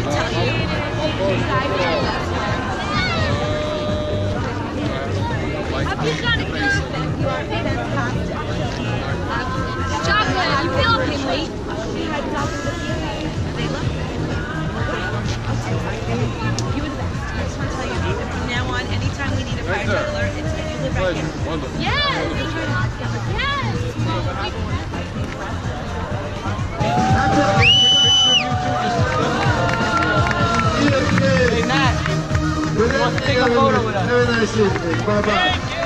tell you. You got it, you are fantastic. Chocolate, you feel okay, wait. You were the best. I just want to tell you, from now on, anytime we need a fire trailer, you live right here. Yes! Yes! Hey, Matt, you want to take a photo with us? Have a nice evening. Bye-bye.